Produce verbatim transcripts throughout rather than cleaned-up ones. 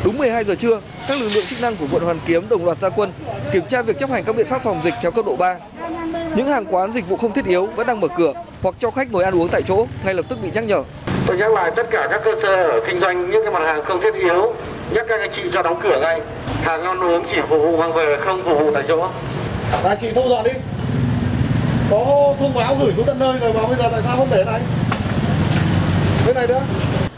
Đúng mười hai giờ trưa, các lực lượng chức năng của quận Hoàn Kiếm đồng loạt ra quân kiểm tra việc chấp hành các biện pháp phòng dịch theo cấp độ ba. Những hàng quán dịch vụ không thiết yếu vẫn đang mở cửa hoặc cho khách ngồi ăn uống tại chỗ ngay lập tức bị nhắc nhở. Tôi nhắc lại tất cả các cơ sở ở kinh doanh những cái mặt hàng không thiết yếu, nhắc các anh chị cho đóng cửa ngay. Hàng ăn uống chỉ phục vụ mang về, không phục vụ tại chỗ. Là chị thu dọn đi. Có thông báo gửi xuống tận nơi rồi mà bây giờ tại sao không để này? Bên này nữa.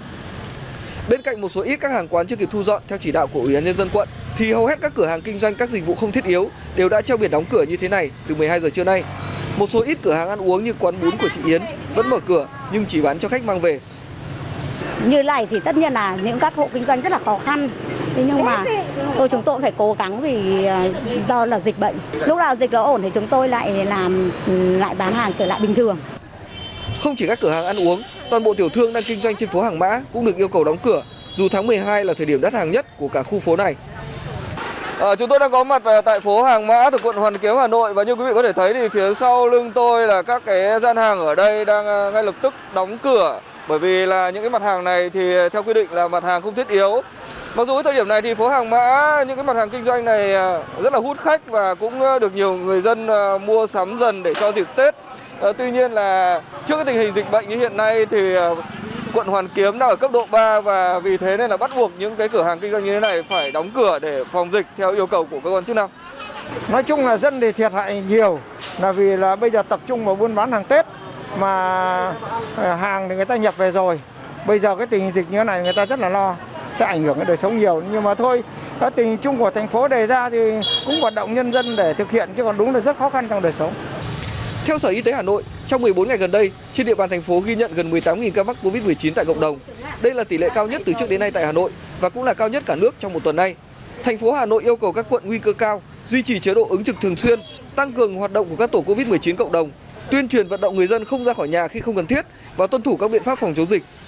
Bên cạnh một số ít các hàng quán chưa kịp thu dọn theo chỉ đạo của Ủy ban nhân dân quận, thì hầu hết các cửa hàng kinh doanh các dịch vụ không thiết yếu đều đã treo biển đóng cửa như thế này từ mười hai giờ trưa nay. Một số ít cửa hàng ăn uống như quán bún của chị Yến vẫn mở cửa nhưng chỉ bán cho khách mang về. Như này thì tất nhiên là những các hộ kinh doanh rất là khó khăn. Thế nhưng mà thôi chúng tôi phải cố gắng vì do là dịch bệnh. Lúc nào dịch nó ổn thì chúng tôi lại làm lại bán hàng trở lại bình thường. Không chỉ các cửa hàng ăn uống, toàn bộ tiểu thương đang kinh doanh trên phố Hàng Mã cũng được yêu cầu đóng cửa, dù tháng mười hai là thời điểm đắt hàng nhất của cả khu phố này. À, chúng tôi đang có mặt tại phố Hàng Mã thuộc quận Hoàn Kiếm, Hà Nội, và như quý vị có thể thấy thì phía sau lưng tôi là các cái gian hàng ở đây đang ngay lập tức đóng cửa, bởi vì là những cái mặt hàng này thì theo quy định là mặt hàng không thiết yếu. Mặc dù thời điểm này thì phố Hàng Mã những cái mặt hàng kinh doanh này rất là hút khách và cũng được nhiều người dân mua sắm dần để cho dịp Tết. À, tuy nhiên là trước cái tình hình dịch bệnh như hiện nay thì quận Hoàn Kiếm đang ở cấp độ ba và vì thế nên là bắt buộc những cái cửa hàng kinh doanh như thế này phải đóng cửa để phòng dịch theo yêu cầu của cơ quan chức năng. Nói chung là dân thì thiệt hại nhiều, là vì là bây giờ tập trung vào buôn bán hàng Tết mà hàng thì người ta nhập về rồi. Bây giờ cái tình hình dịch như thế này người ta rất là lo, sẽ ảnh hưởng đến đời sống nhiều. Nhưng mà thôi, cái tình hình chung của thành phố đề ra thì cũng vận động nhân dân để thực hiện, chứ còn đúng là rất khó khăn trong đời sống. Theo Sở Y tế Hà Nội, trong mười bốn ngày gần đây, trên địa bàn thành phố ghi nhận gần mười tám nghìn ca mắc Covid mười chín tại cộng đồng. Đây là tỷ lệ cao nhất từ trước đến nay tại Hà Nội và cũng là cao nhất cả nước trong một tuần nay. Thành phố Hà Nội yêu cầu các quận nguy cơ cao duy trì chế độ ứng trực thường xuyên, tăng cường hoạt động của các tổ Covid mười chín cộng đồng, tuyên truyền vận động người dân không ra khỏi nhà khi không cần thiết và tuân thủ các biện pháp phòng chống dịch.